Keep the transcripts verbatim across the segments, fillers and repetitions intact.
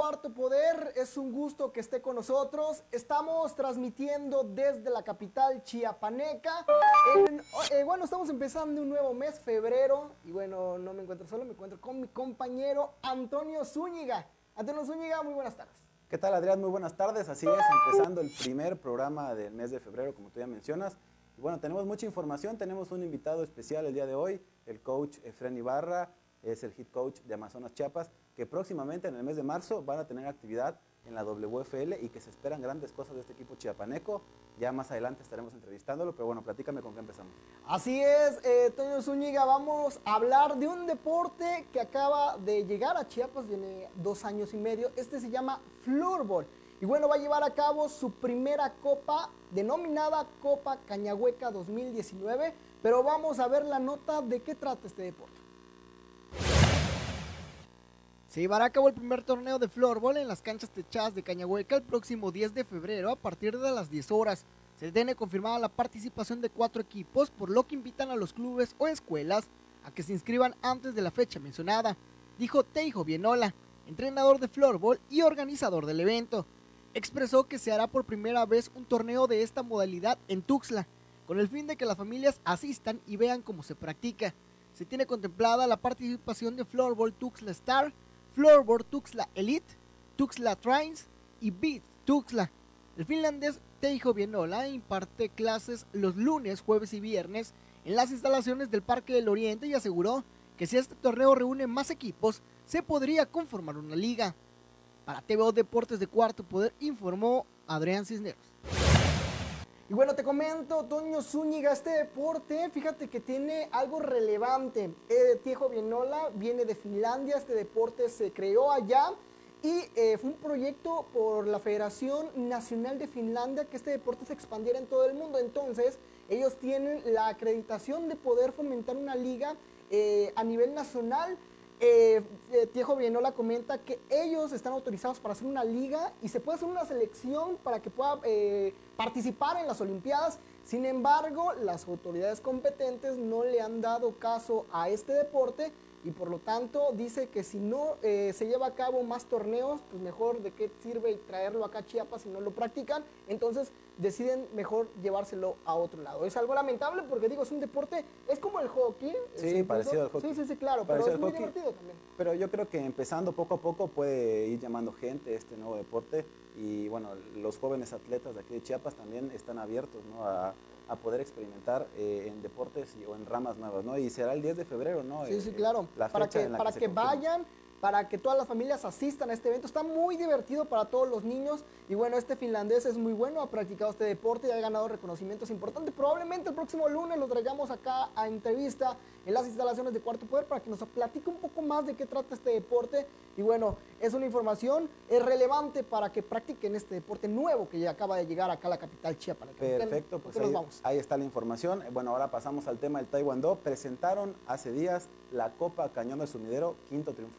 Cuarto Poder, es un gusto que esté con nosotros. Estamos transmitiendo desde la capital chiapaneca. En, eh, bueno, estamos empezando un nuevo mes, febrero, y bueno, no me encuentro solo, me encuentro con mi compañero Antonio Zúñiga. Antonio Zúñiga, muy buenas tardes. ¿Qué tal, Adrián? Muy buenas tardes. Así es, empezando el primer programa del mes de febrero, como tú ya mencionas. Y bueno, tenemos mucha información, tenemos un invitado especial el día de hoy, el coach Efren Ibarra, es el head coach de Amazonas Chiapas, que próximamente en el mes de marzo van a tener actividad en la W F L y que se esperan grandes cosas de este equipo chiapaneco. Ya más adelante estaremos entrevistándolo, pero bueno, platícame con qué empezamos. Así es, eh, Toño Zúñiga, vamos a hablar de un deporte que acaba de llegar a Chiapas, tiene dos años y medio. Este se llama Floorball. Y bueno, va a llevar a cabo su primera copa, denominada Copa Cañahueca dos mil diecinueve, pero vamos a ver la nota de qué trata este deporte. Se llevará a cabo el primer torneo de floorball en las canchas techadas de Cañahueca el próximo diez de febrero a partir de las diez horas. Se tiene confirmada la participación de cuatro equipos, por lo que invitan a los clubes o escuelas a que se inscriban antes de la fecha mencionada, dijo Teijo Bienola, entrenador de floorball y organizador del evento. Expresó que se hará por primera vez un torneo de esta modalidad en Tuxtla, con el fin de que las familias asistan y vean cómo se practica. Se tiene contemplada la participación de Floorball Tuxtla Star, Floorball Tuxtla Elite, Tuxtla Trains y Beat Tuxtla. El finlandés Teijo Bienola imparte clases los lunes, jueves y viernes en las instalaciones del Parque del Oriente y aseguró que si este torneo reúne más equipos, se podría conformar una liga. Para T V O Deportes de Cuarto Poder informó Adrián Cisneros. Y bueno, te comento, Toño Zúñiga, este deporte, fíjate que tiene algo relevante. Eh, Teijo Bienola viene de Finlandia, este deporte se creó allá y eh, fue un proyecto por la Federación Nacional de Finlandia que este deporte se expandiera en todo el mundo. Entonces, ellos tienen la acreditación de poder fomentar una liga eh, a nivel nacional. Eh, eh, Teijo Bienola comenta que ellos están autorizados para hacer una liga y se puede hacer una selección para que pueda eh, participar en las Olimpiadas. Sin embargo, las autoridades competentes no le han dado caso a este deporte y por lo tanto dice que si no eh, se lleva a cabo más torneos, pues mejor de qué sirve traerlo acá a Chiapas si no lo practican. Entonces deciden mejor llevárselo a otro lado. Es algo lamentable porque digo, es un deporte, es como el hockey. Sí, parecido al hockey. Sí, sí, sí, claro, parecido pero es muy hockey, divertido también. Pero yo creo que empezando poco a poco puede ir llamando gente este nuevo deporte y bueno, los jóvenes atletas de aquí de Chiapas también están abiertos, ¿no?, a, a poder experimentar eh, en deportes y, o en ramas nuevas, ¿no? Y será el diez de febrero, ¿no? Sí, sí, eh, claro. La para fecha que, en la para que, que se confirma. vayan, para que todas las familias asistan a este evento. Está muy divertido para todos los niños. Y bueno, este finlandés es muy bueno, ha practicado este deporte y ha ganado reconocimientos importantes. Probablemente el próximo lunes lo traigamos acá a entrevista en las instalaciones de Cuarto Poder para que nos platique un poco más de qué trata este deporte. Y bueno, es una información es relevante para que practiquen este deporte nuevo que ya acaba de llegar acá a la capital chiapaneca. Perfecto, pues ahí, ahí está la información. Bueno, ahora pasamos al tema del Taekwondo. Presentaron hace días la Copa Cañón del Sumidero, quinto triunfo.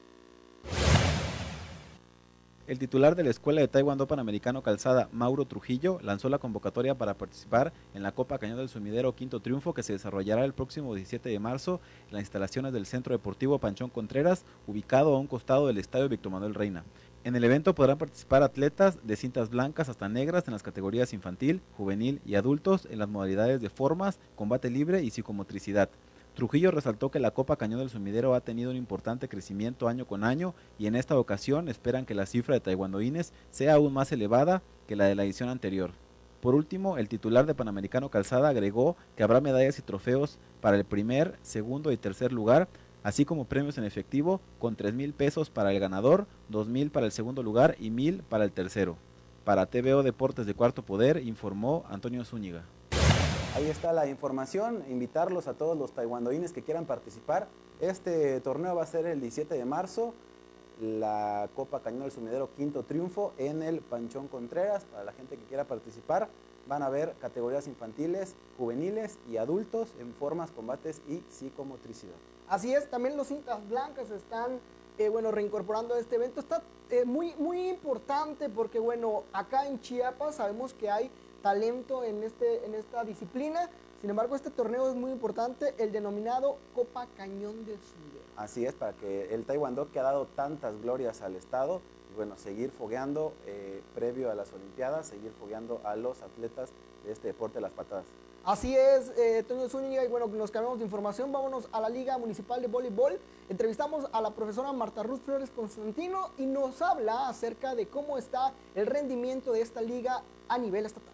El titular de la Escuela de Taekwondo Panamericano Calzada, Mauro Trujillo, lanzó la convocatoria para participar en la Copa Cañón del Sumidero Quinto Triunfo que se desarrollará el próximo diecisiete de marzo en las instalaciones del Centro Deportivo Panchón Contreras, ubicado a un costado del Estadio Víctor Manuel Reina. En el evento podrán participar atletas de cintas blancas hasta negras en las categorías infantil, juvenil y adultos en las modalidades de formas, combate libre y psicomotricidad. Trujillo resaltó que la Copa Cañón del Sumidero ha tenido un importante crecimiento año con año y en esta ocasión esperan que la cifra de taekwondoines sea aún más elevada que la de la edición anterior. Por último, el titular de Panamericano Calzada agregó que habrá medallas y trofeos para el primer, segundo y tercer lugar, así como premios en efectivo con tres mil pesos para el ganador, dos mil para el segundo lugar y mil para el tercero. Para T V O Deportes de Cuarto Poder informó Antonio Zúñiga. Ahí está la información, invitarlos a todos los taekwondoines que quieran participar. Este torneo va a ser el diecisiete de marzo, la Copa Cañón del Sumidero Quinto Triunfo en el Panchón Contreras. Para la gente que quiera participar, van a haber categorías infantiles, juveniles y adultos en formas, combates y psicomotricidad. Así es, también los cintas blancas están eh, bueno, reincorporando a este evento. Está eh, muy, muy importante porque bueno, acá en Chiapas sabemos que hay talento en, este, en esta disciplina. Sin embargo, este torneo es muy importante, el denominado Copa Cañón del Sumidero. Así es, para que el taekwondo que ha dado tantas glorias al estado, y bueno, seguir fogueando eh, previo a las Olimpiadas, seguir fogueando a los atletas de este deporte de las patadas. Así es, eh, Toño Zúñiga, y bueno, nos cambiamos de información, vámonos a la Liga Municipal de Voleibol. Entrevistamos a la profesora Marta Ruth Flores Constantino y nos habla acerca de cómo está el rendimiento de esta liga a nivel estatal.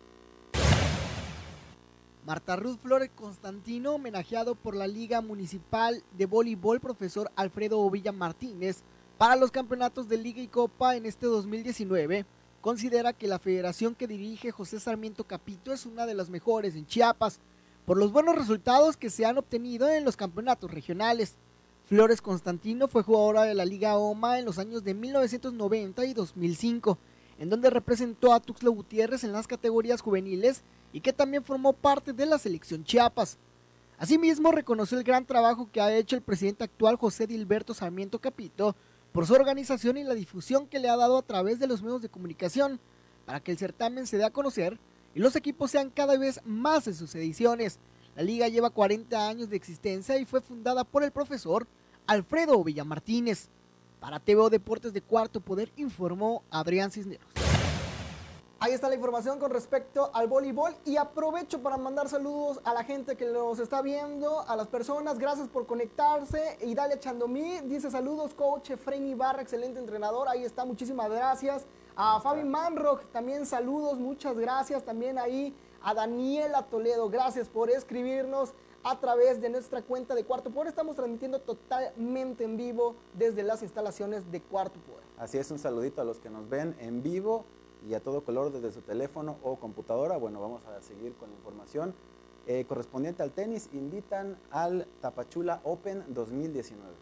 Marta Ruth Flores Constantino, homenajeado por la Liga Municipal de Voleibol, profesor Alfredo Ovilla Martínez, para los campeonatos de Liga y Copa en este dos mil diecinueve, considera que la federación que dirige José Sarmiento Capito es una de las mejores en Chiapas, por los buenos resultados que se han obtenido en los campeonatos regionales. Flores Constantino fue jugadora de la Liga OMA en los años de mil novecientos noventa y dos mil cinco, en donde representó a Tuxtla Gutiérrez en las categorías juveniles y que también formó parte de la selección Chiapas. Asimismo, reconoció el gran trabajo que ha hecho el presidente actual José Dilberto Sarmiento Capito por su organización y la difusión que le ha dado a través de los medios de comunicación para que el certamen se dé a conocer y los equipos sean cada vez más en sus ediciones. La liga lleva cuarenta años de existencia y fue fundada por el profesor Alfredo Ovilla Martínez. Para T V O Deportes de Cuarto Poder, informó Adrián Cisneros. Ahí está la información con respecto al voleibol y aprovecho para mandar saludos a la gente que nos está viendo, a las personas, gracias por conectarse. Y Dalia Chandomí dice saludos, coach Efraín Ibarra, excelente entrenador, ahí está, muchísimas gracias. A Fabi Manrock, también saludos, muchas gracias. También ahí a Daniela Toledo, gracias por escribirnos a través de nuestra cuenta de Cuarto Poder. Estamos transmitiendo totalmente en vivo desde las instalaciones de Cuarto Poder. Así es, un saludito a los que nos ven en vivo y a todo color desde su teléfono o computadora. Bueno, vamos a seguir con la información eh, correspondiente al tenis. Invitan al Tapachula Open dos mil diecinueve.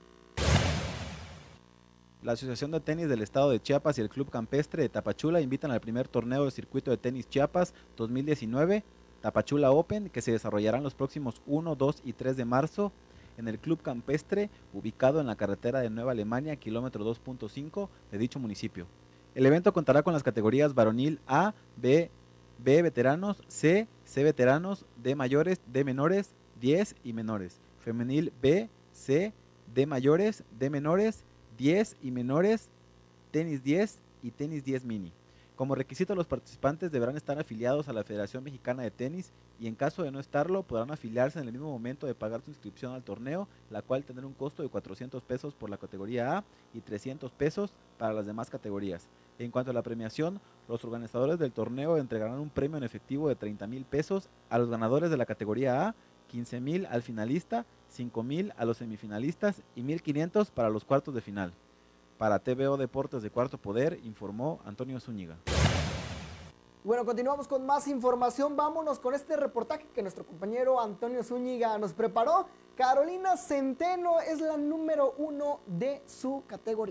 La Asociación de Tenis del Estado de Chiapas y el Club Campestre de Tapachula invitan al primer torneo del Circuito de Tenis Chiapas dos mil diecinueve, Tapachula Open, que se desarrollará en los próximos uno, dos y tres de marzo en el Club Campestre, ubicado en la carretera de Nueva Alemania, kilómetro dos punto cinco de dicho municipio. El evento contará con las categorías varonil A, B, B veteranos, C, C veteranos, D mayores, D menores, diez y menores. Femenil B, C, D mayores, D menores, diez y menores, tenis diez y tenis diez mini. Como requisito, los participantes deberán estar afiliados a la Federación Mexicana de Tenis y en caso de no estarlo, podrán afiliarse en el mismo momento de pagar su inscripción al torneo, la cual tendrá un costo de cuatrocientos pesos por la categoría A y trescientos pesos para las demás categorías. En cuanto a la premiación, los organizadores del torneo entregarán un premio en efectivo de treinta mil pesos a los ganadores de la categoría A, quince mil al finalista, cinco mil a los semifinalistas y mil quinientos para los cuartos de final. Para T V O Deportes de Cuarto Poder, informó Antonio Zúñiga. Bueno, continuamos con más información. Vámonos con este reportaje que nuestro compañero Antonio Zúñiga nos preparó. Carolina Centeno es la número uno de su categoría.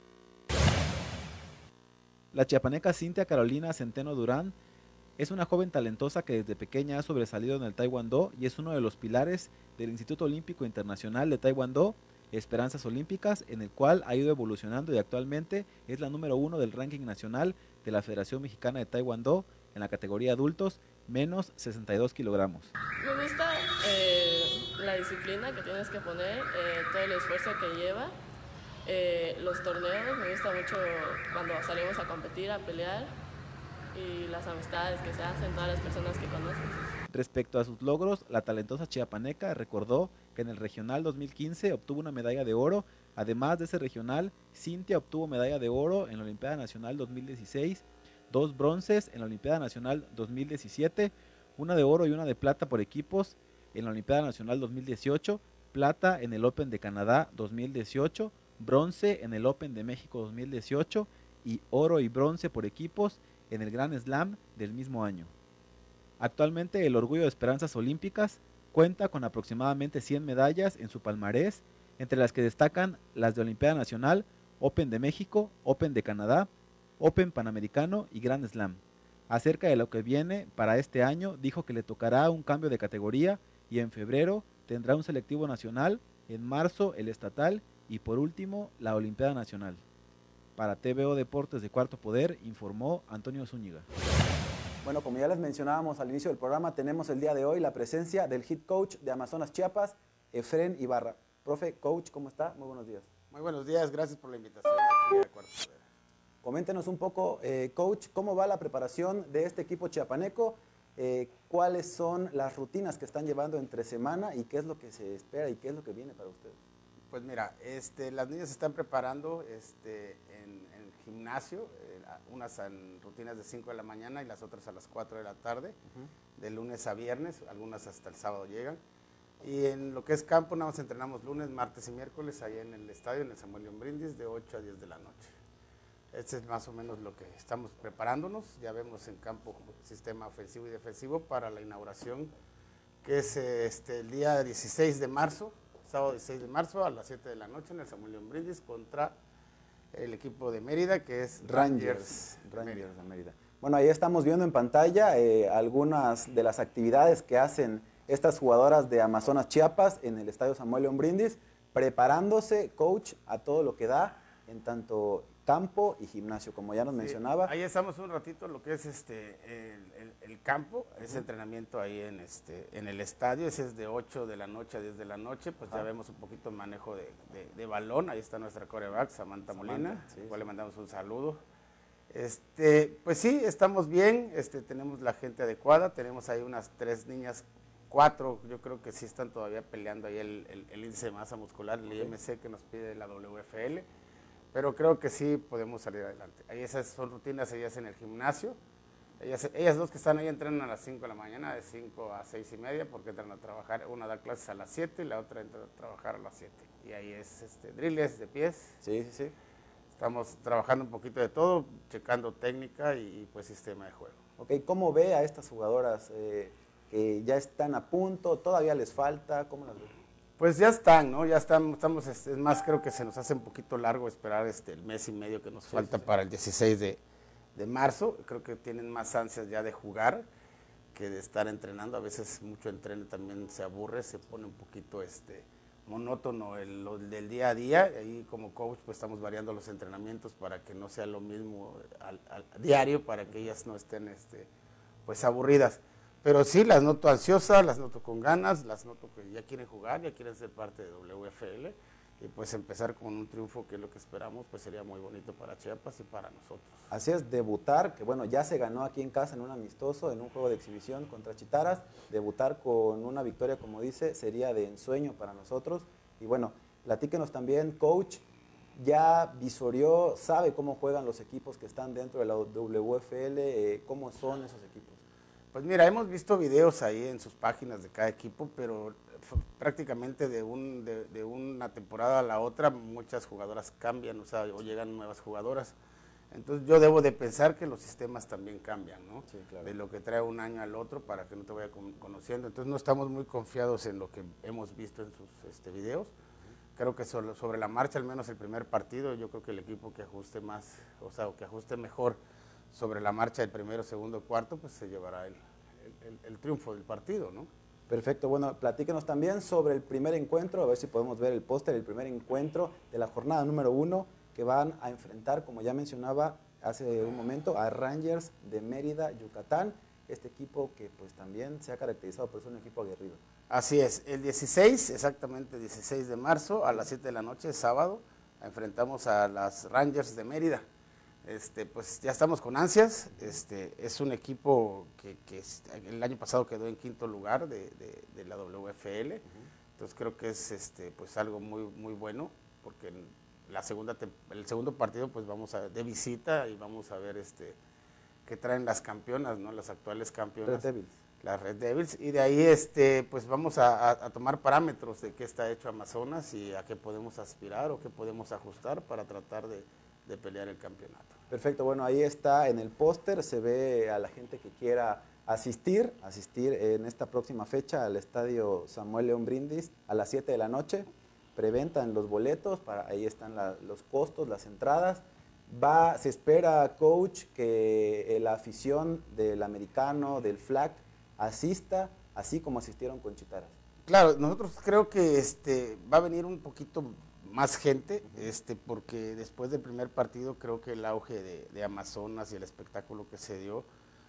La chiapaneca Cintia Carolina Centeno Durán es una joven talentosa que desde pequeña ha sobresalido en el taekwondo y es uno de los pilares del Instituto Olímpico Internacional de Taekwondo, Esperanzas Olímpicas, en el cual ha ido evolucionando y actualmente es la número uno del ranking nacional de la Federación Mexicana de Taekwondo en la categoría adultos menos sesenta y dos kilogramos. Me gusta eh, la disciplina que tienes que poner, eh, todo el esfuerzo que lleva, eh, los torneos, me gusta mucho cuando salimos a competir, a pelear y las amistades que se hacen, todas las personas que conoces. Respecto a sus logros, la talentosa chiapaneca recordó que en el regional dos mil quince obtuvo una medalla de oro. Además de ese regional, Cintia obtuvo medalla de oro en la Olimpiada Nacional dos mil dieciséis, dos bronces en la Olimpiada Nacional dos mil diecisiete, una de oro y una de plata por equipos en la Olimpiada Nacional dos mil dieciocho, plata en el Open de Canadá dos mil dieciocho, bronce en el Open de México dos mil dieciocho y oro y bronce por equipos en el Grand Slam del mismo año. Actualmente el Orgullo de Esperanzas Olímpicas cuenta con aproximadamente cien medallas en su palmarés, entre las que destacan las de Olimpiada Nacional, Open de México, Open de Canadá, Open Panamericano y Grand Slam. Acerca de lo que viene para este año, dijo que le tocará un cambio de categoría y en febrero tendrá un selectivo nacional, en marzo el estatal y por último la Olimpiada Nacional. Para T V O Deportes de Cuarto Poder, informó Antonio Zúñiga. Bueno, como ya les mencionábamos al inicio del programa, tenemos el día de hoy la presencia del head coach de Amazonas Chiapas, Efren Ibarra. Profe, coach, ¿cómo está? Muy buenos días. Muy buenos días, gracias por la invitación aquí a Cuarto Poder. Coméntenos un poco, eh, coach, cómo va la preparación de este equipo chiapaneco, eh, cuáles son las rutinas que están llevando entre semana y qué es lo que se espera y qué es lo que viene para ustedes. Pues mira, este, las niñas se están preparando este, en, en el gimnasio, eh, unas en rutinas de cinco de la mañana y las otras a las cuatro de la tarde, uh-huh. de lunes a viernes, algunas hasta el sábado llegan. Y en lo que es campo, nada más entrenamos lunes, martes y miércoles, ahí en el estadio, en el Samuel León Brindis, de ocho a diez de la noche. Este es más o menos lo que estamos preparándonos. Ya vemos en campo sistema ofensivo y defensivo para la inauguración, que es este, el día dieciséis de marzo, sábado dieciséis de marzo a las siete de la noche en el Samuel León Brindis contra el equipo de Mérida, que es Rangers, Rangers, Rangers de Mérida. Bueno, ahí estamos viendo en pantalla eh, algunas de las actividades que hacen estas jugadoras de Amazonas Chiapas en el Estadio Samuel León Brindis, preparándose, coach, a todo lo que da en tanto campo y gimnasio, como ya nos sí, mencionaba. Ahí estamos un ratito, lo que es este el, el, el campo, uh-huh. ese entrenamiento ahí en este en el estadio, ese es de ocho de la noche a diez de la noche, pues uh-huh. ya vemos un poquito manejo de, de, de balón, ahí está nuestra coreback, Samantha, Samantha Molina, sí, igual sí. le mandamos un saludo. Este, pues sí, estamos bien, este, tenemos la gente adecuada, tenemos ahí unas tres niñas, cuatro, yo creo que sí están todavía peleando ahí el, el, el índice de masa muscular, el okay. I M C que nos pide la W F L, pero creo que sí podemos salir adelante. Ahí esas son rutinas, ellas en el gimnasio, ellas, ellas dos que están ahí entrenan a las cinco de la mañana, de cinco a seis y media, porque entran a trabajar, una da clases a las siete y la otra entra a trabajar a las siete, y ahí es este, drills de pies. Sí, sí, sí. Estamos trabajando un poquito de todo, checando técnica y, y pues sistema de juego. Ok, ¿cómo ve a estas jugadoras eh, que ya están a punto, todavía les falta? ¿Cómo las ve? Pues ya están, ¿no? Ya están, estamos, es más, creo que se nos hace un poquito largo esperar este, el mes y medio que nos sí, falta sí, para el dieciséis de marzo. Creo que tienen más ansias ya de jugar que de estar entrenando. A veces mucho entreno también se aburre, se pone un poquito este, monótono el, el del día a día. Ahí como coach pues estamos variando los entrenamientos para que no sea lo mismo al, al diario, para que ellas no estén este, pues aburridas. Pero sí, las noto ansiosas, las noto con ganas, las noto que ya quieren jugar, ya quieren ser parte de W F L y pues empezar con un triunfo que es lo que esperamos, pues sería muy bonito para Chiapas y para nosotros. Así es, debutar, que bueno, ya se ganó aquí en casa en un amistoso, en un juego de exhibición contra Chitaras, debutar con una victoria, como dice, sería de ensueño para nosotros. Y bueno, platíquenos también, coach, ya visorió, sabe cómo juegan los equipos que están dentro de la W F L, eh, cómo son esos equipos. Pues mira, hemos visto videos ahí en sus páginas de cada equipo, pero prácticamente de, un, de, de una temporada a la otra muchas jugadoras cambian, o sea, o llegan nuevas jugadoras. Entonces yo debo de pensar que los sistemas también cambian, ¿no? Sí, claro. De lo que trae un año al otro para que no te vaya con, conociendo. Entonces no estamos muy confiados en lo que hemos visto en sus este, videos. Uh-huh. Creo que sobre, sobre la marcha, al menos el primer partido, yo creo que el equipo que ajuste más, o sea, que ajuste mejor sobre la marcha del primero, segundo, cuarto, pues se llevará el, el, el, el triunfo del partido, ¿no? Perfecto, bueno, platíquenos también sobre el primer encuentro, a ver si podemos ver el póster, el primer encuentro de la jornada número uno, que van a enfrentar, como ya mencionaba hace un momento, a Rangers de Mérida, Yucatán, este equipo que pues también se ha caracterizado por ser un equipo aguerrido. Así es, el dieciséis, exactamente dieciséis de marzo, a las siete de la noche, sábado, enfrentamos a las Rangers de Mérida. Este, pues ya estamos con ansias, este, es un equipo que, que el año pasado quedó en quinto lugar de, de, de la W F L, uh-huh. Entonces creo que es este, pues algo muy, muy bueno, porque en la segunda, el segundo partido pues vamos a, de visita y vamos a ver este, qué traen las campeonas, ¿no? Las actuales campeonas, Red Devils. Las Red Devils, y de ahí este, pues vamos a, a, a tomar parámetros de qué está hecho Amazonas y a qué podemos aspirar o qué podemos ajustar para tratar de, de pelear el campeonato. Perfecto, bueno, ahí está en el póster, se ve a la gente que quiera asistir, asistir en esta próxima fecha al Estadio Samuel León Brindis a las siete de la noche, preventa en los boletos, para, ahí están la, los costos, las entradas. Va, se espera, coach, que la afición del americano, del flag, asista, así como asistieron con Chitaras. Claro, nosotros creo que este, va a venir un poquito más gente, este, porque después del primer partido creo que el auge de, de Amazonas y el espectáculo que se dio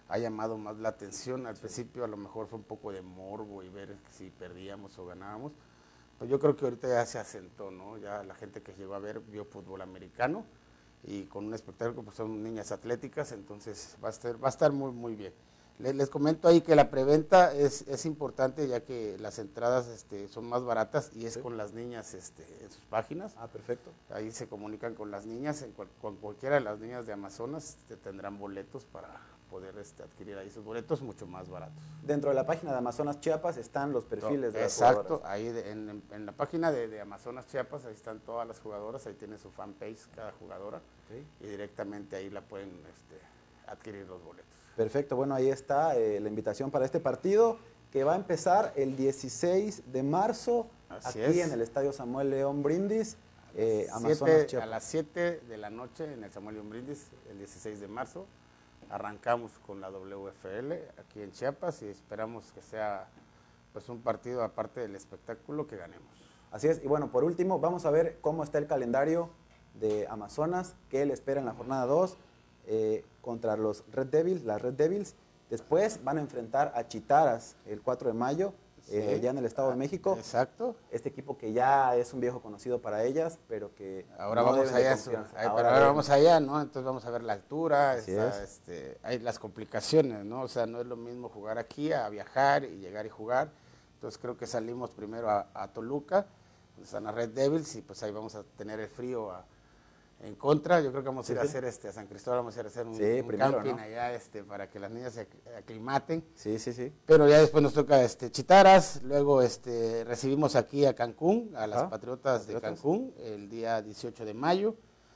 ha llamado más la atención. Al principio a lo mejor fue un poco de morbo y ver si perdíamos o ganábamos. Pues yo creo que ahorita ya se asentó, ¿no? Ya la gente que llegó a ver vio fútbol americano y con un espectáculo, pues son niñas atléticas, entonces va a estar, va a estar muy, muy bien. Les, les comento ahí que la preventa es, es importante, ya que las entradas este, son más baratas y es Sí. con las niñas este, en sus páginas. Ah, perfecto. Ahí se comunican con las niñas, en cual, con cualquiera de las niñas de Amazonas te tendrán boletos para poder este, adquirir ahí sus boletos mucho más baratos. Dentro de la página de Amazonas Chiapas están los perfiles de las Exacto, jugadoras. ahí de- en, en la página de, de Amazonas Chiapas, ahí están todas las jugadoras, ahí tiene su fanpage cada jugadora Ok. y directamente ahí la pueden este, adquirir los boletos. Perfecto, bueno, ahí está eh, la invitación para este partido que va a empezar el dieciséis de marzo Así aquí es. en el Estadio Samuel León Brindis, eh, Amazonas Siete- a Chiapas. las siete de la noche en el Samuel León Brindis, el dieciséis de marzo, arrancamos con la W F L aquí en Chiapas y esperamos que sea pues un partido aparte del espectáculo que ganemos. Así es, y bueno, por último, vamos a ver cómo está el calendario de Amazonas, qué le espera en la jornada dos eh, contra los Red Devils, las Red Devils. Después van a enfrentar a Chitaras el cuatro de mayo, eh, Sí. ya en el Estado de México. Exacto. Este equipo que ya es un viejo conocido para ellas, pero que Ahora no vamos deben de allá, su- confianza. ay, pero Ahora ahora deben. vamos allá, ¿no? Entonces vamos a ver la altura, Así está, es. este, hay las complicaciones, ¿no? O sea, no es lo mismo jugar aquí a viajar y llegar y jugar. Entonces creo que salimos primero a, a Toluca, donde están las Red Devils, y pues ahí vamos a tener el frío a- en contra. Yo creo que vamos a ir Sí, a sí. hacer este a San Cristóbal, vamos a ir a hacer un, Sí, un primero, camping ¿no? allá este, para que las niñas se ac- aclimaten. Sí, sí, sí. Pero ya después nos toca este Chitaras, luego este recibimos aquí a Cancún, a las Ajá, Patriotas de Patriotas. Cancún, el día dieciocho de mayo.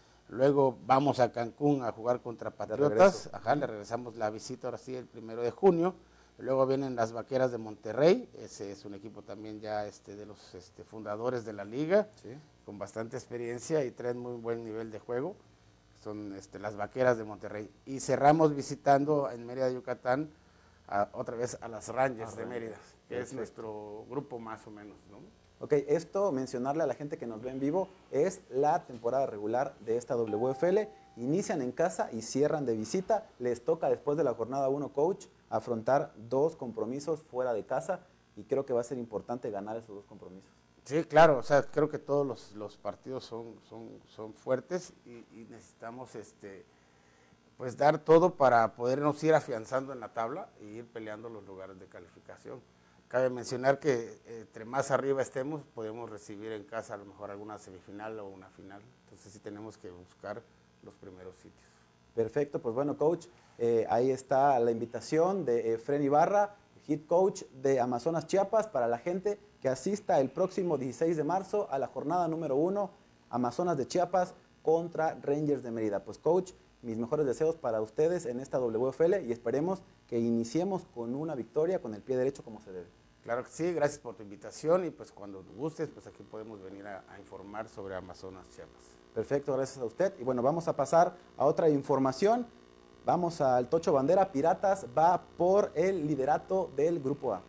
Luego vamos a Cancún a jugar contra Patriotas, regreso. ajá, le regresamos la visita ahora sí el primero de junio. Luego vienen las Vaqueras de Monterrey, ese es un equipo también ya este de los este, fundadores de la liga, Sí. con bastante experiencia y traen muy buen nivel de juego. Son este, las Vaqueras de Monterrey. Y cerramos visitando en Mérida, Yucatán, a- otra vez a las Rangers Ah, de Rangers. Mérida, que Perfecto. es nuestro grupo más o menos, ¿no? Ok, esto, mencionarle a la gente que nos ve en vivo, es la temporada regular de esta W F L. Inician en casa y cierran de visita. Les toca después de la jornada uno, coach, afrontar dos compromisos fuera de casa y creo que va a ser importante ganar esos dos compromisos. Sí, claro, o sea, creo que todos los, los partidos son, son, son fuertes y, y necesitamos este, pues dar todo para podernos ir afianzando en la tabla e ir peleando los lugares de calificación. Cabe mencionar que eh, entre más arriba estemos, podemos recibir en casa a lo mejor alguna semifinal o una final. Entonces sí tenemos que buscar los primeros sitios. Perfecto, pues bueno, coach, eh, ahí está la invitación de Efren Ibarra, head coach de Amazonas Chiapas, para la gente que asista el próximo dieciséis de marzo a la jornada número uno, Amazonas de Chiapas contra Rangers de Mérida. Pues coach, mis mejores deseos para ustedes en esta W F L y esperemos que iniciemos con una victoria con el pie derecho como se debe. Claro que sí, gracias por tu invitación y pues cuando gustes, pues aquí podemos venir a, a informar sobre Amazonas Chiapas. Perfecto, gracias a usted. Y bueno, vamos a pasar a otra información. Vamos al Tocho Bandera. Piratas va por el liderato del Grupo A.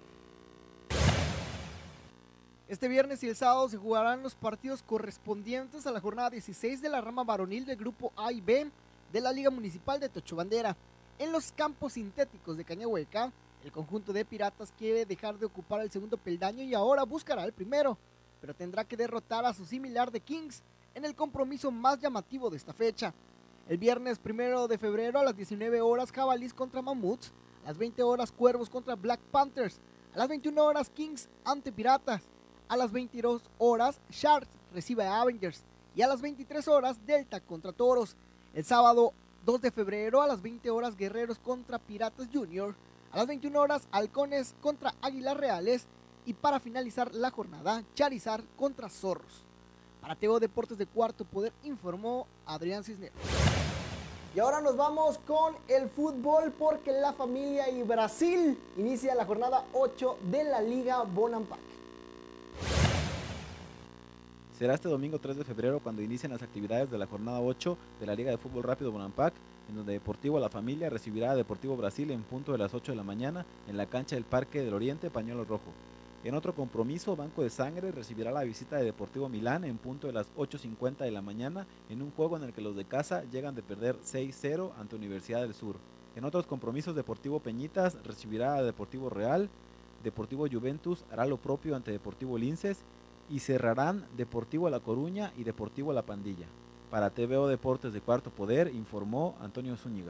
Este viernes y el sábado se jugarán los partidos correspondientes a la jornada dieciséis de la rama varonil del Grupo A y B de la Liga Municipal de Tocho Bandera. En los campos sintéticos de Cañahueca, el conjunto de Piratas quiere dejar de ocupar el segundo peldaño y ahora buscará el primero, pero tendrá que derrotar a su similar de Kings en el compromiso más llamativo de esta fecha. El viernes primero de febrero a las diecinueve horas Jabalís contra Mamuts, a las veinte horas Cuervos contra Black Panthers, a las veintiuna horas Kings ante Piratas, a las veintidós horas Sharks recibe a Avengers y a las veintitrés horas Delta contra Toros. El sábado dos de febrero a las veinte horas Guerreros contra Piratas Junior, a las veintiuna horas Halcones contra Águilas Reales y para finalizar la jornada Charizard contra Zorros. Para T V O Deportes de Cuarto Poder informó Adrián Cisneros. Y ahora nos vamos con el fútbol porque la familia y Brasil inicia la jornada ocho de la Liga Bonampak. Será este domingo tres de febrero cuando inicien las actividades de la jornada ocho de la Liga de Fútbol Rápido Bonampak, en donde Deportivo La Familia recibirá a Deportivo Brasil en punto de las ocho de la mañana en la cancha del Parque del Oriente Pañuelo Rojo. En otro compromiso, Banco de Sangre recibirá la visita de Deportivo Milán en punto de las ocho cincuenta de la mañana en un juego en el que los de casa llegan de perder seis cero ante Universidad del Sur. En otros compromisos, Deportivo Peñitas recibirá a Deportivo Real, Deportivo Juventus hará lo propio ante Deportivo Linces y cerrarán Deportivo La Coruña y Deportivo La Pandilla. Para T V O Deportes de Cuarto Poder, informó Antonio Zúñiga.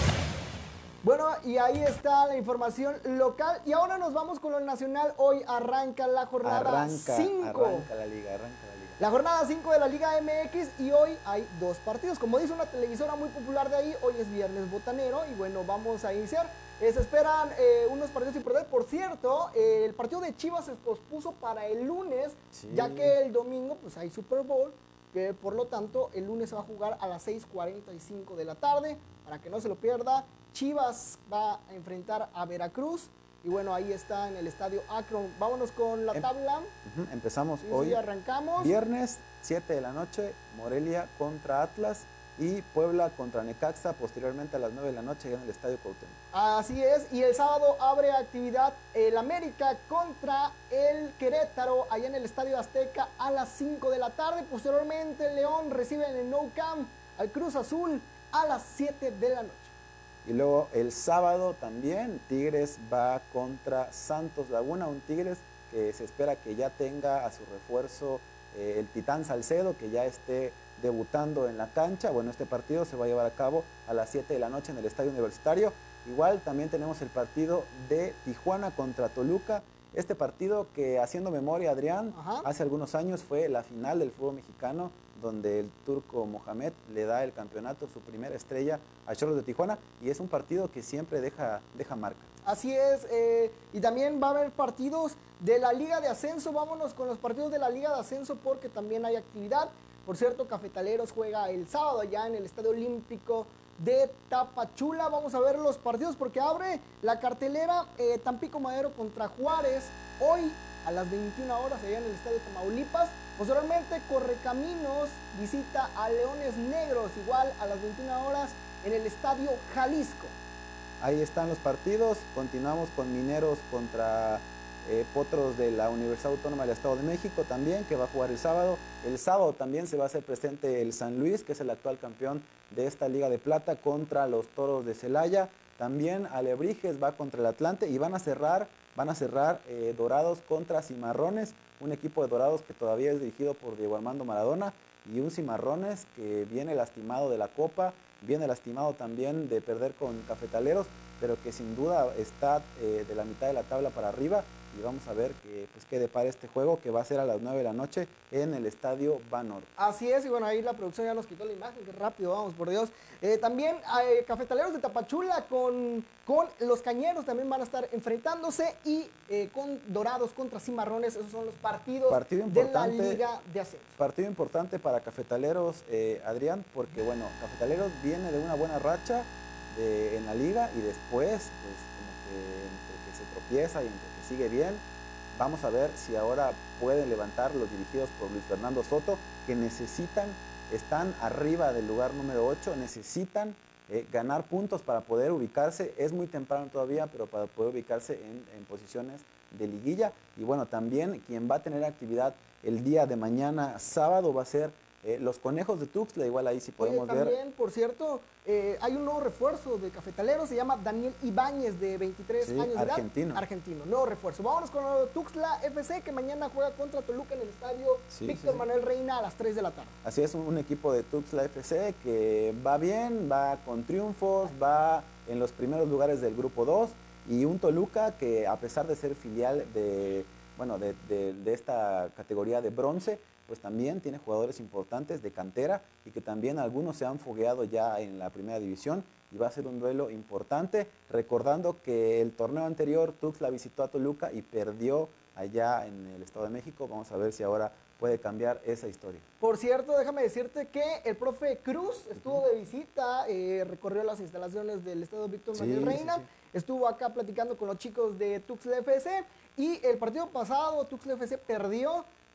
Bueno, y ahí está la información local. Y ahora nos vamos con lo nacional. Hoy arranca la jornada cinco. Arranca la liga, arranca la liga. La jornada cinco de la Liga M X y hoy hay dos partidos. Como dice una televisora muy popular de ahí, hoy es viernes botanero y bueno, vamos a iniciar. Eh, se esperan eh, unos partidos importantes. Por cierto, eh, el partido de Chivas se pospuso para el lunes, sí. ya que el domingo pues hay Super Bowl. Que por lo tanto el lunes se va a jugar a las seis cuarenta y cinco de la tarde, para que no se lo pierda. Chivas va a enfrentar a Veracruz y bueno, ahí está en el estadio Akron. Vámonos con la em tabla. Uh-huh. Empezamos sí, hoy, sí, arrancamos. Viernes, siete de la noche, Morelia contra Atlas y Puebla contra Necaxa, posteriormente a las nueve de la noche ya en el estadio Cuauhtémoc. Así es, y el sábado abre actividad el América contra el Querétaro, allá en el estadio Azteca a las cinco de la tarde. Posteriormente el León recibe en el Nou Camp al Cruz Azul a las siete de la noche. Y luego el sábado también Tigres va contra Santos Laguna, un Tigres que se espera que ya tenga a su refuerzo eh, el Titán Salcedo, que ya esté debutando en la cancha. Bueno, este partido se va a llevar a cabo a las siete de la noche en el Estadio Universitario. Igual también tenemos el partido de Tijuana contra Toluca. Este partido que, haciendo memoria, Adrián, Ajá. hace algunos años fue la final del fútbol mexicano, donde el turco Mohamed le da el campeonato, su primera estrella, a Cholos de Tijuana, y es un partido que siempre deja, deja marca. Así es, eh, y también va a haber partidos de la Liga de Ascenso. Vámonos con los partidos de la Liga de Ascenso porque también hay actividad. Por cierto, Cafetaleros juega el sábado allá en el Estadio Olímpico de Tapachula. Vamos a ver los partidos porque abre la cartelera eh, Tampico Madero contra Juárez hoy a las veintiuna horas allá en el Estadio Tamaulipas. Posteriormente Correcaminos visita a Leones Negros igual a las veintiuna horas en el Estadio Jalisco. Ahí están los partidos. Continuamos con Mineros contra eh, Potros de la Universidad Autónoma del Estado de México también, que va a jugar el sábado. El sábado también se va a hacer presente el San Luis, que es el actual campeón de esta Liga de Plata, contra los Toros de Celaya. También Alebrijes va contra el Atlante y van a cerrar, van a cerrar eh, Dorados contra Cimarrones, un equipo de Dorados que todavía es dirigido por Diego Armando Maradona, y un Cimarrones que viene lastimado de la Copa, viene lastimado también de perder con Cafetaleros, pero que sin duda está eh, de la mitad de la tabla para arriba. Y vamos a ver que, pues, qué depara este juego, que va a ser a las nueve de la noche en el Estadio Banorte. Así es, y bueno, ahí la producción ya nos quitó la imagen, qué rápido, vamos, por Dios. Eh, también eh, Cafetaleros de Tapachula con, con los Cañeros también van a estar enfrentándose, y eh, con Dorados contra Cimarrones. Esos son los partidos partido de la Liga de Ascenso. Partido importante para Cafetaleros, eh, Adrián, porque bueno, Cafetaleros viene de una buena racha de, en la liga, y después, pues como que entre que se tropieza y entre que sigue bien. Vamos a ver si ahora pueden levantar los dirigidos por Luis Fernando Soto, que necesitan, están arriba del lugar número ocho, necesitan eh, ganar puntos para poder ubicarse. Es muy temprano todavía, pero para poder ubicarse en, en posiciones de liguilla. Y bueno, también quien va a tener actividad el día de mañana, sábado, va a ser Eh, los Conejos de Tuxtla. Igual ahí sí podemos Oye, también, ver. por cierto, eh, hay un nuevo refuerzo de Cafetaleros, se llama Daniel Ibáñez, de veintitrés Sí, años de argentino. edad. Argentino. Nuevo refuerzo. Vámonos con el Tuxtla F C, que mañana juega contra Toluca en el estadio Sí, Víctor sí, sí. Manuel Reina a las tres de la tarde. Así es, un, un equipo de Tuxtla F C que va bien, va con triunfos, va en los primeros lugares del grupo dos, y un Toluca que, a pesar de ser filial de, bueno, de, de, de esta categoría de bronce, pues también tiene jugadores importantes de cantera, y que también algunos se han fogueado ya en la primera división, y va a ser un duelo importante, recordando que el torneo anterior Tuxtla visitó a Toluca y perdió allá en el Estado de México. Vamos a ver si ahora puede cambiar esa historia. Por cierto, déjame decirte que el profe Cruz estuvo uh-huh. de visita, eh, recorrió las instalaciones del estadio Víctor Manuel Sí, Reina, sí, sí. estuvo acá platicando con los chicos de Tuxtla F C, y el partido pasado Tuxtla F C perdió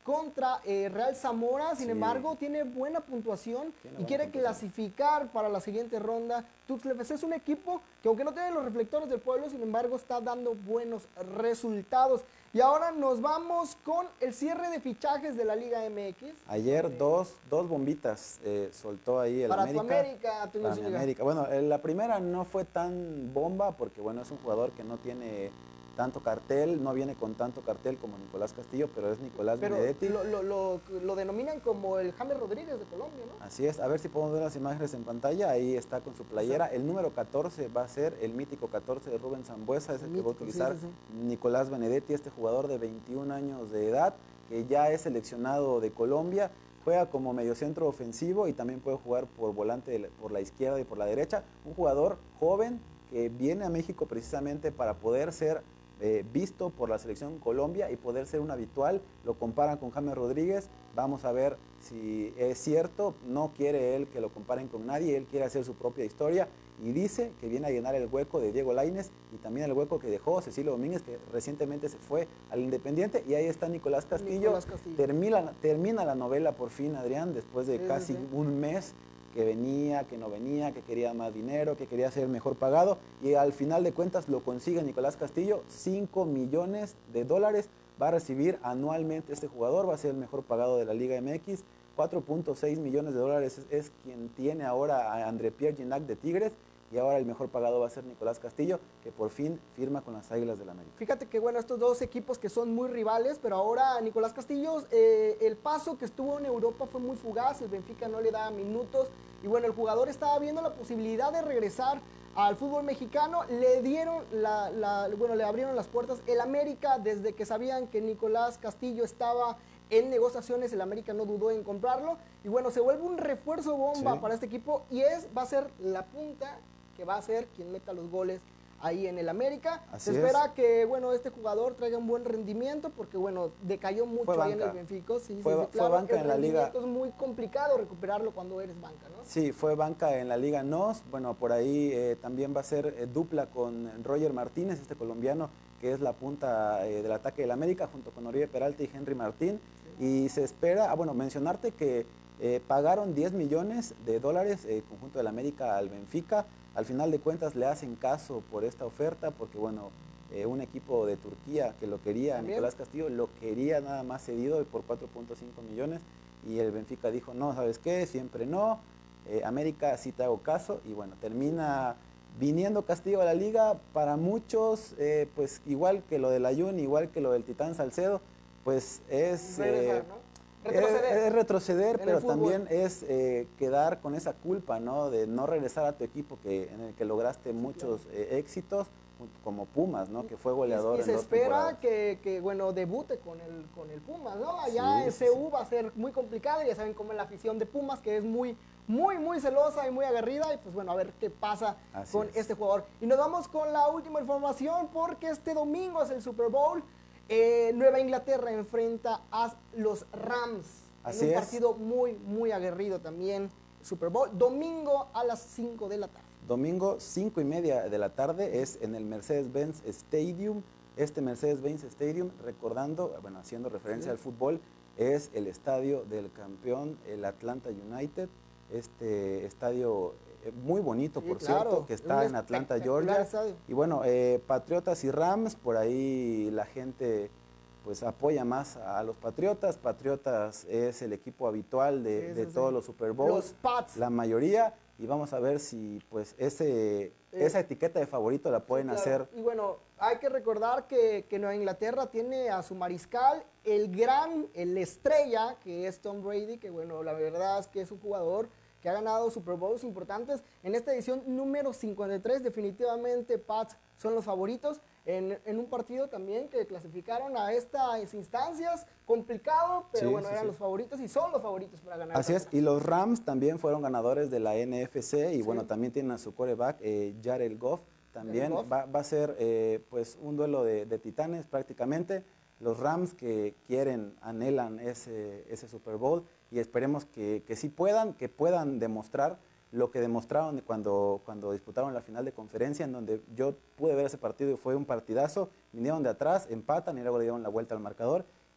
contra eh, Real Zamora, sin Sí. embargo tiene buena puntuación Tiene y buena quiere puntuación. clasificar para la siguiente ronda. Tuxtla F C es un equipo que aunque no tiene los reflectores del pueblo, sin embargo está dando buenos resultados. Y ahora nos vamos con el cierre de fichajes de la Liga M X. Ayer Eh, dos, dos bombitas eh, soltó ahí el Para América. tu América, Toño Para mi Zúñiga. América. Bueno, eh, la primera no fue tan bomba porque bueno, es un jugador que no tiene tanto cartel, no viene con tanto cartel como Nicolás Castillo, pero es Nicolás Pero Benedetti. lo, lo, lo, lo denominan como el James Rodríguez de Colombia, ¿no? Así es, a ver si podemos ver las imágenes en pantalla, ahí está con su playera. El número catorce va a ser el mítico catorce de Rubén Zambuesa, es el que va a Mítico, sí, utilizar sí, sí. Nicolás Benedetti, este jugador de veintiún años de edad, que ya es seleccionado de Colombia, juega como mediocentro ofensivo y también puede jugar por volante de la- por la izquierda y por la derecha. Un jugador joven que viene a México precisamente para poder ser eh, visto por la selección Colombia y poder ser un habitual. Lo comparan con James Rodríguez, vamos a ver si es cierto. No quiere él que lo comparen con nadie, él quiere hacer su propia historia y dice que viene a llenar el hueco de Diego Lainez y también el hueco que dejó Cecilio Domínguez, que recientemente se fue al Independiente, y ahí está Nicolás Castillo. Nicolás Castillo. Termina, termina la novela por fin, Adrián, después de Sí, sí, casi sí. un mes que venía, que no venía, que quería más dinero, que quería ser mejor pagado, y al final de cuentas lo consigue Nicolás Castillo. Cinco millones de dólares va a recibir anualmente este jugador, va a ser el mejor pagado de la Liga M X. cuatro punto seis millones de dólares es, es quien tiene ahora a André Pierre Gignac de Tigres, y ahora el mejor pagado va a ser Nicolás Castillo, que por fin firma con las Águilas del América. Fíjate que bueno, estos dos equipos que son muy rivales, pero ahora Nicolás Castillo, eh, el paso que estuvo en Europa fue muy fugaz, el Benfica no le daba minutos, y bueno, el jugador estaba viendo la posibilidad de regresar al fútbol mexicano, le dieron la, la, bueno, le abrieron las puertas. El América, desde que sabían que Nicolás Castillo estaba en negociaciones, el América no dudó en comprarlo, y bueno, se vuelve un refuerzo bomba Sí. para este equipo, y es, va a ser la punta que va a ser quien meta los goles ahí en el América. Así Se espera es. que, bueno, este jugador traiga un buen rendimiento porque, bueno, decayó mucho Fue ahí en el banca. Benfica. Sí, Fue- sí, fue sí, claro, banca el en la liga. rendimiento es muy complicado recuperarlo cuando eres banca, ¿no? Sí, fue banca en la Liga N O S. Bueno, por ahí eh, también va a ser eh, dupla con Roger Martínez, este colombiano que es la punta eh, del ataque del América, junto con Oribe Peralta y Henry Martín. Y se espera, ah, bueno, mencionarte que eh, pagaron diez millones de dólares el conjunto del América al Benfica. Al final de cuentas le hacen caso por esta oferta porque, bueno, eh, un equipo de Turquía que lo quería, También. Nicolás Castillo, lo quería nada más cedido por cuatro punto cinco millones. Y el Benfica dijo, no, ¿sabes qué? Siempre no. Eh, América sí te hago caso. Y bueno, termina viniendo Castillo a la liga. Para muchos, eh, pues igual que lo del Ayun, igual que lo del Titán Salcedo, pues es... Regresar, eh, ¿no? es- Retroceder. Es, retroceder, en el pero fútbol. también es eh, quedar con esa culpa, ¿no? De no regresar a tu equipo que, en el que lograste muchos eh, éxitos, como Pumas, ¿no? Que fue goleador Y, y en se dos espera temporadas. que, que, bueno, debute con el, con el Pumas, ¿no? Allá Sí, en sí, C U sí. va a ser muy complicado, ya saben cómo es la afición de Pumas, que es muy, muy, muy celosa y muy aguerrida, y pues bueno, a ver qué pasa Así con es. este jugador. Y nos vamos con la última información, porque este domingo es el Super Bowl. Eh, Nueva Inglaterra enfrenta a los Rams. Así en un es. partido muy, muy aguerrido también. Super Bowl, domingo a las cinco de la tarde. Domingo, cinco y media de la tarde, es en el Mercedes-Benz Stadium. Este Mercedes-Benz Stadium, recordando, bueno, haciendo referencia Sí. al fútbol, es el estadio del campeón, el Atlanta United. Este estadio eh, muy bonito, Sí, por claro, cierto, que es está un en Atlanta, espectacular Georgia. estadio. Y bueno, eh, Patriotas y Rams, por ahí la gente pues apoya más a los Patriotas. Patriotas es el equipo habitual de, Sí, de sí, todos sí. los Super Bowls. Los Pats. La mayoría, y vamos a ver si pues ese, esa etiqueta de favorito la pueden Sí, claro. hacer. Y bueno, hay que recordar que, que Nueva Inglaterra tiene a su mariscal, el gran, el estrella, que es Tom Brady, que bueno, la verdad es que es un jugador que ha ganado Super Bowls importantes. En esta edición número cincuenta y tres, definitivamente Pats son los favoritos. En, en un partido también que clasificaron a estas instancias, complicado, pero Sí, bueno, sí, eran sí. los favoritos y son los favoritos para ganar. Así esta es, y los Rams también fueron ganadores de la N F C y Sí. bueno, también tienen a su quarterback, eh, Jared Goff. También Goff. va, va a ser eh, pues un duelo de, de titanes prácticamente. Los Rams que quieren, anhelan ese, ese Super Bowl y esperemos que, que sí puedan, que puedan demostrar lo que demostraron cuando, cuando disputaron la final de conferencia, en donde yo pude ver ese partido y fue un partidazo. Vinieron de atrás, empatan y luego le dieron la vuelta al marcador.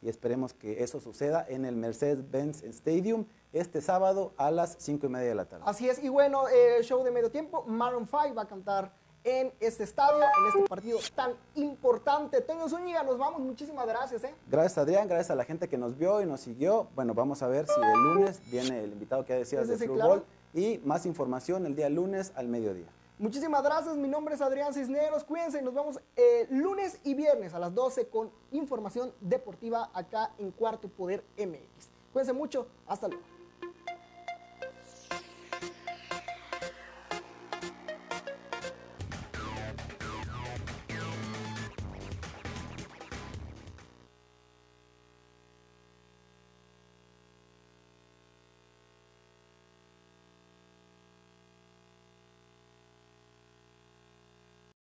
y esperemos que eso suceda en el Mercedes-Benz Stadium este sábado a las cinco y media de la tarde. Así es, y bueno, el show de medio tiempo, Maroon cinco va a cantar en este estadio, en este partido tan importante. Toño Zúñiga, nos vamos, muchísimas gracias. ¿eh? Gracias, Adrián, gracias a la gente que nos vio y nos siguió. Bueno, vamos a ver si el lunes viene el invitado que ya decías Sí, de sí, fútbol, claro. y más información el día lunes al mediodía. Muchísimas gracias, mi nombre es Adrián Cisneros, cuídense y nos vemos eh, lunes y viernes a las doce con información deportiva acá en Cuarto Poder M X. Cuídense mucho, hasta luego.